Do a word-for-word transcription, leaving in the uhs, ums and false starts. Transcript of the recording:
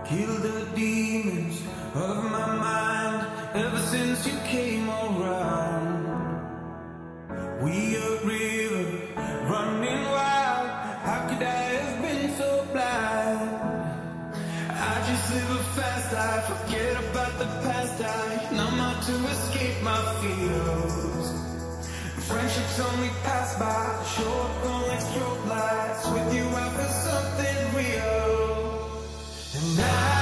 Kill the demons of my mind ever since you came around. We a river running wild. How could I have been so blind? I just live a fast life, forget about the past. I numb out to escape my fears. Friendships only pass by, show up on like strobe lights. With you I feel something real. And I